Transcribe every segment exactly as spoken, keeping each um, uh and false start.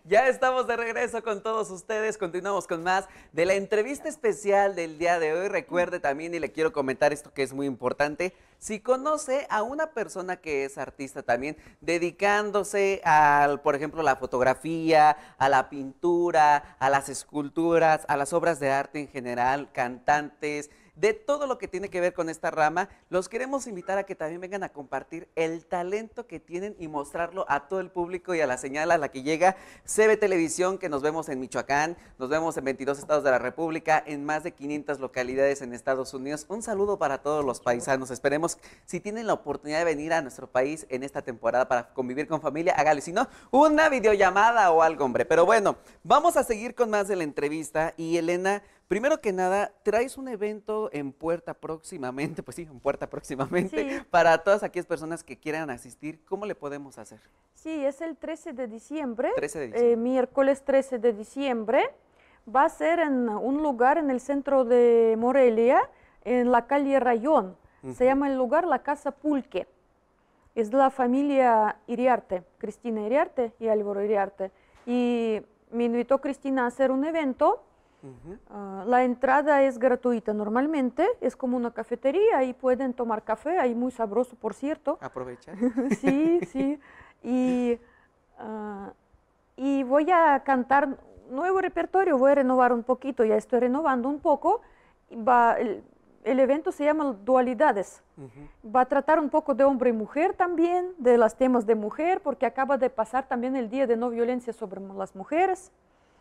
Ya estamos de regreso con todos ustedes, continuamos con más de la entrevista especial del día de hoy. Recuerde también, y le quiero comentar esto que es muy importante, si conoce a una persona que es artista también, dedicándose al, por ejemplo, la fotografía, a la pintura, a las esculturas, a las obras de arte en general, cantantes, de todo lo que tiene que ver con esta rama, los queremos invitar a que también vengan a compartir el talento que tienen y mostrarlo a todo el público y a la señal a la que llega C B Televisión, que nos vemos en Michoacán, nos vemos en veintidós estados de la República, en más de quinientas localidades en Estados Unidos. Un saludo para todos los paisanos. Esperemos, si tienen la oportunidad de venir a nuestro país en esta temporada para convivir con familia, hágalo. Si no, una videollamada o algo, hombre. Pero bueno, vamos a seguir con más de la entrevista. Y Elena, primero que nada, traes un evento en puerta próximamente, pues sí, en puerta próximamente, Sí. para todas aquellas personas que quieran asistir. ¿Cómo le podemos hacer? Sí, es el trece de diciembre, trece de diciembre. eh, miércoles trece de diciembre. Va a ser en un lugar en el centro de Morelia, en la calle Rayón. Ujú. Se llama el lugar La Casa Pulque. Es de la familia Iriarte, Cristina Iriarte y Álvaro Iriarte. Y me invitó Cristina a hacer un evento. Ujú. Uh, la entrada es gratuita normalmente, es como una cafetería y pueden tomar café, ahí muy sabroso, por cierto. Aprovechar. Sí, sí. Y, uh, y voy a cantar nuevo repertorio, voy a renovar un poquito, ya estoy renovando un poco. Va, el, el evento se llama Dualidades. Ujú. Va a tratar un poco de hombre y mujer también, de los temas de mujer, porque acaba de pasar también el Día de No Violencia sobre las Mujeres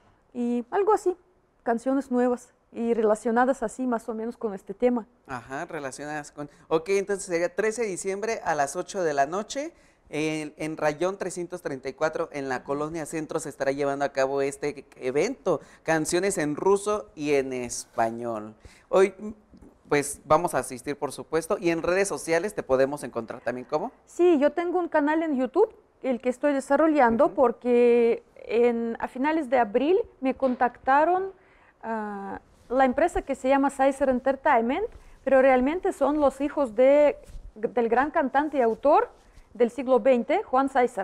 y algo así. Canciones nuevas y relacionadas así más o menos con este tema. Ajá, relacionadas con... Ok, entonces sería trece de diciembre a las ocho de la noche, en, en Rayón trescientos treinta y cuatro, en la Colonia Centro, se estará llevando a cabo este evento, canciones en ruso y en español. Hoy, pues, vamos a asistir, por supuesto, y en redes sociales te podemos encontrar también, ¿cómo? Sí, yo tengo un canal en YouTube, el que estoy desarrollando, Ujú. porque en, a finales de abril me contactaron Uh, la empresa que se llama Sizer Entertainment, pero realmente son los hijos de, del gran cantante y autor del siglo veinte, Juan Sizer.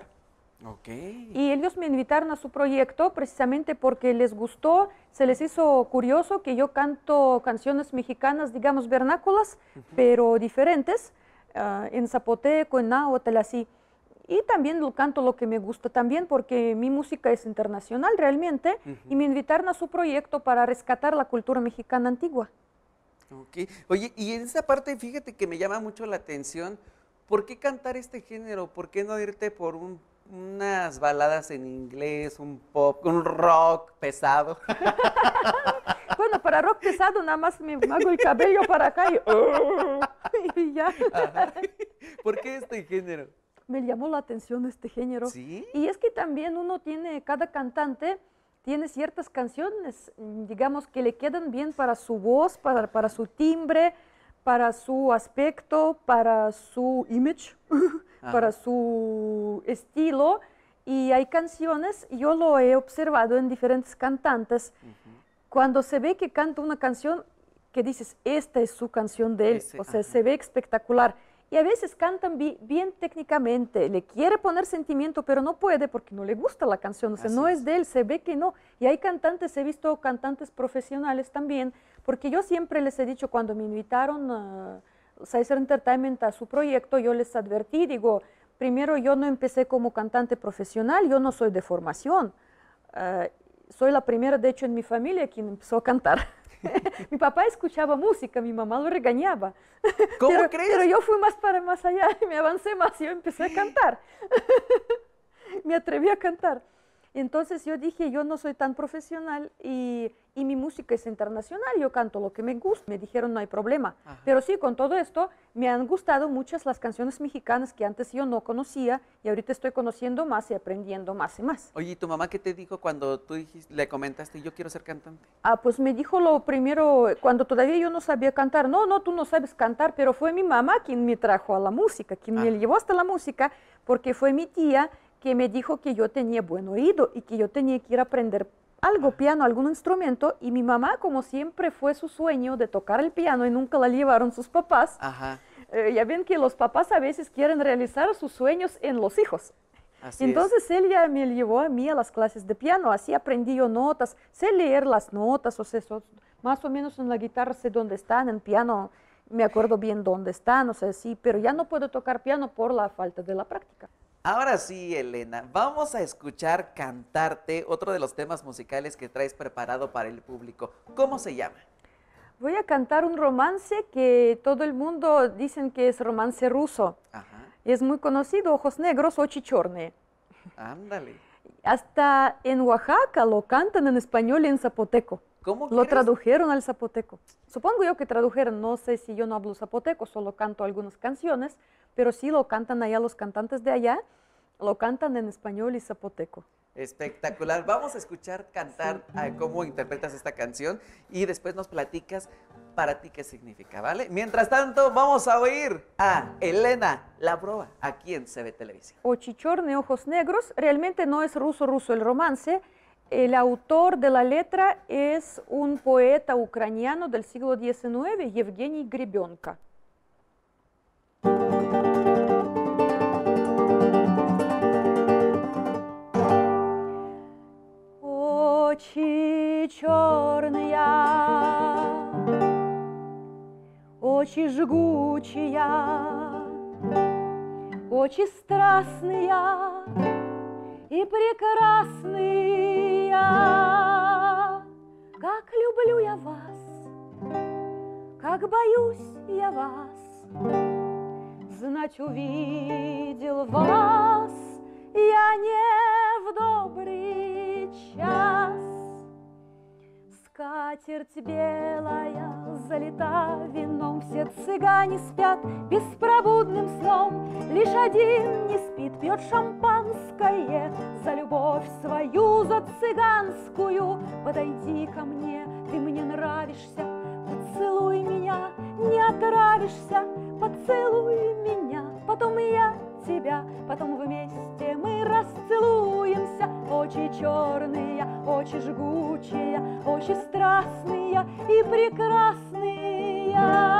Ok. Y ellos me invitaron a su proyecto precisamente porque les gustó, se les hizo curioso que yo canto canciones mexicanas, digamos, vernáculas, Ujú. pero diferentes, uh, en zapoteco, en náhuatl, así. Y también lo canto lo que me gusta también porque mi música es internacional realmente. Ujú. Y me invitaron a su proyecto para rescatar la cultura mexicana antigua. Ok. Oye, y en esa parte, fíjate que me llama mucho la atención, ¿por qué cantar este género? ¿Por qué no irte por un, unas baladas en inglés, un pop, un rock pesado? Bueno, para rock pesado nada más me hago el cabello para acá y, uh, y ya. Ajá. ¿Por qué este género? Me llamó la atención este género. ¿Sí? Y es que también uno tiene, cada cantante tiene ciertas canciones, digamos, que le quedan bien para su voz, para, para su timbre, para su aspecto, para su image, para su estilo. Y hay canciones, yo lo he observado en diferentes cantantes, uh-huh. Cuando se ve que canta una canción que dices, esta es su canción de él, Ese, o sea, ajá. Se ve espectacular. Y a veces cantan bi bien técnicamente, le quiere poner sentimiento, pero no puede porque no le gusta la canción, o sea, Así no es. es de él, se ve que no. Y hay cantantes, he visto cantantes profesionales también, porque yo siempre les he dicho, cuando me invitaron a Sizer Entertainment a su proyecto, yo les advertí, digo, primero yo no empecé como cantante profesional, yo no soy de formación, uh, soy la primera, de hecho, en mi familia quien empezó a cantar. Mi papá escuchaba música, mi mamá lo regañaba. ¿Cómo pero, crees? Pero yo fui más para más allá y me avancé más y yo empecé a cantar. Me atreví a cantar. Entonces yo dije, yo no soy tan profesional y, y mi música es internacional, yo canto lo que me gusta. Me dijeron, no hay problema. Ajá. Pero sí, con todo esto, me han gustado muchas las canciones mexicanas que antes yo no conocía y ahorita estoy conociendo más y aprendiendo más y más. Oye, ¿y tu mamá qué te dijo cuando tú dijiste, le comentaste, yo quiero ser cantante? Ah, pues me dijo lo primero, cuando todavía yo no sabía cantar, no, no, tú no sabes cantar, pero fue mi mamá quien me trajo a la música, quien Ajá. me llevó hasta la música, porque fue mi tía que me dijo que yo tenía buen oído y que yo tenía que ir a aprender algo, Ajá. piano, algún instrumento, y mi mamá, como siempre fue su sueño de tocar el piano y nunca la llevaron sus papás, eh, ya ven que los papás a veces quieren realizar sus sueños en los hijos. Así Entonces él ya me llevó a mí a las clases de piano, así aprendí yo notas, sé leer las notas, o sea, so- más o menos en la guitarra sé dónde están, en piano me acuerdo bien dónde están, o sea, sí, pero ya no puedo tocar piano por la falta de la práctica. Ahora sí, Elena, vamos a escuchar cantarte otro de los temas musicales que traes preparado para el público. ¿Cómo se llama? Voy a cantar un romance que todo el mundo dicen que es romance ruso. Ajá, Es muy conocido, Ojos Negros, Очи черные. ándale. Hasta en Oaxaca lo cantan en español y en zapoteco. ¿Cómo Lo crees? tradujeron al zapoteco. Supongo yo que tradujeron, no sé si yo no hablo zapoteco, solo canto algunas canciones, pero sí lo cantan allá los cantantes de allá, lo cantan en español y zapoteco. Espectacular. Vamos a escuchar cantar ah, cómo interpretas esta canción y después nos platicas para ti qué significa, ¿vale? Mientras tanto, vamos a oír a Elena Lavrova aquí en C B Televisión. Очи черные, ojos negros, realmente no es ruso-ruso el romance. El autor de la letra es un poeta ucraniano del siglo diecinueve, Евгений Гребенко. Очи черные, очи жгучие, очи страстные и прекрасные. Как люблю я вас, как боюсь я вас, знать увидел вас я не в добрый час. Скатерть белая залита вином, все цыгане спят беспробудным сном, лишь один не спит, пьет шампанское за любовь свою, за цыганскую. Подойди ко мне, ты мне нравишься, поцелуй меня, не отравишься, поцелуй меня, потом я тебя, потом вместе мы расцелуемся. Очи черные, очи жгучие, очи страстные и прекрасные.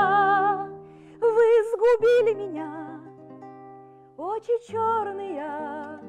Вы сгубили меня, очи черные,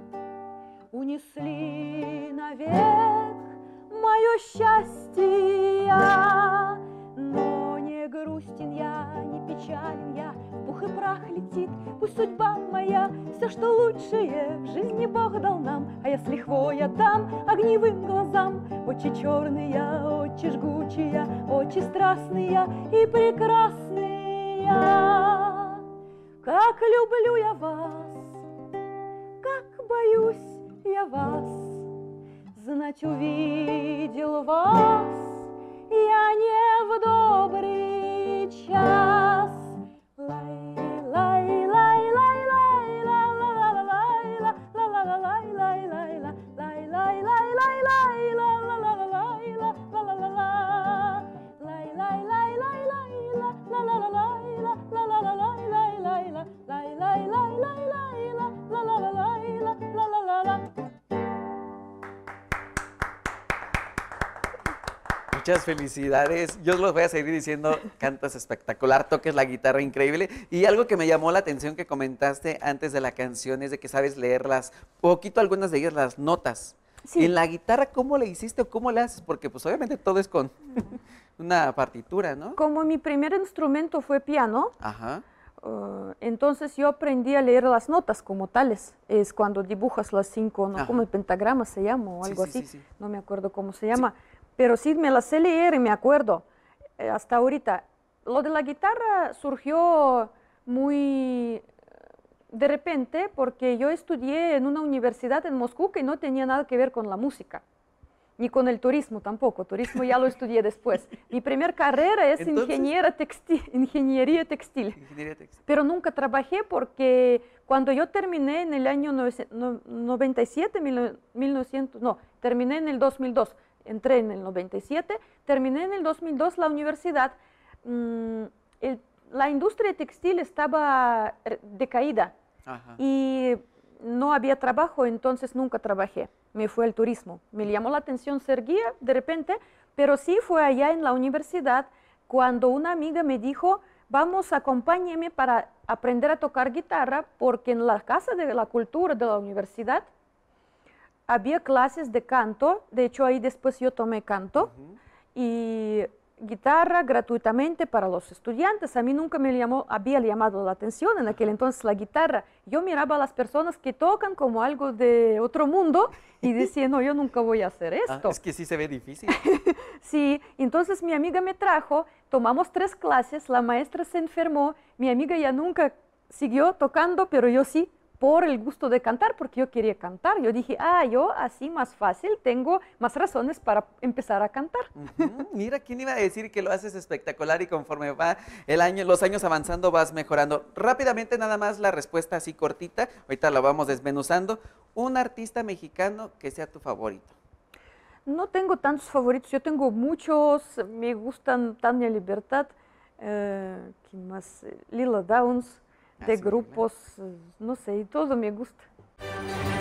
унесли навек мое счастье. Но не грустен я, не печален я, в пух и прах летит, пусть судьба моя, все, что лучшее в жизни Бог дал нам. А я с лихвой я дам огневым глазам. Очи черные, очи жгучие, очи страстные и прекрасные. Как люблю я вас, как боюсь я вас, знать увидел вас я не в добрый час. Лай, лай, лай, лай, лай, ла, ла, ла, лай, ла, ла, ла, ла, лай, лай, лай, ла, лай, лай, лай, лай, лай, ла, ла, ла, ла, лай, ла, ла, ла, ла, ла. Лай, лай, лай, лай, лай, ла, ла, ла, ла, лай, ла, ла, ла, ла, лай, лай, лай, ла, лай, лай, лай, лай, лай, ла, ла, ла, ла, лай, ла, ла, ла, ла, ла. Muchas felicidades. Yo los voy a seguir diciendo, cantas espectacular, toques la guitarra increíble. Y algo que me llamó la atención que comentaste antes de la canción es de que sabes leerlas, poquito algunas de ellas, las notas. Sí. En la guitarra, ¿cómo le hiciste o cómo le haces? Porque pues obviamente todo es con una partitura, ¿no? Como mi primer instrumento fue piano, Ajá. Uh, entonces yo aprendí a leer las notas como tales. Es cuando dibujas las cinco, ¿no? Ajá. Como el pentagrama se llama o Sí, algo sí, así. sí, sí. No me acuerdo cómo se llama. Pero sí me las sé leer y me acuerdo eh, hasta ahorita. Lo de la guitarra surgió muy de repente porque yo estudié en una universidad en Moscú que no tenía nada que ver con la música. Ni con el turismo tampoco. Turismo ya lo estudié después. Mi primer carrera es Entonces, ingeniera textil, ingeniería textil. Ingeniería textil. Pero nunca trabajé porque cuando yo terminé en el año noventa y siete, mil novecientos, no, terminé en el dos mil dos, entré en el noventa y siete, terminé en el dos mil dos la universidad, mmm, el, la industria textil estaba decaída. Ajá. Y no había trabajo, entonces nunca trabajé. Me fue al turismo. Me llamó la atención ser guía de repente, pero sí fue allá en la universidad cuando una amiga me dijo, vamos, acompáñeme para aprender a tocar guitarra porque en la Casa de la Cultura de la universidad había clases de canto, de hecho ahí después yo tomé canto, uh-huh. y guitarra gratuitamente para los estudiantes. A mí nunca me llamó, había llamado la atención en aquel entonces la guitarra. Yo miraba a las personas que tocan como algo de otro mundo y decía, no, yo nunca voy a hacer esto. Ah, es que sí se ve difícil. Sí, entonces mi amiga me trajo, tomamos tres clases, la maestra se enfermó, mi amiga ya nunca siguió tocando, pero yo sí, por el gusto de cantar, porque yo quería cantar. Yo dije, ah, yo así más fácil tengo más razones para empezar a cantar. Uh-huh. Mira, ¿quién iba a decir que lo haces espectacular y conforme va el año, los años avanzando vas mejorando? Rápidamente nada más la respuesta así cortita, ahorita la vamos desmenuzando. Un artista mexicano que sea tu favorito. No tengo tantos favoritos, yo tengo muchos, me gustan Tania Libertad, eh, ¿quién más? Lila Downs, de grupos, no sé, todo me gusta.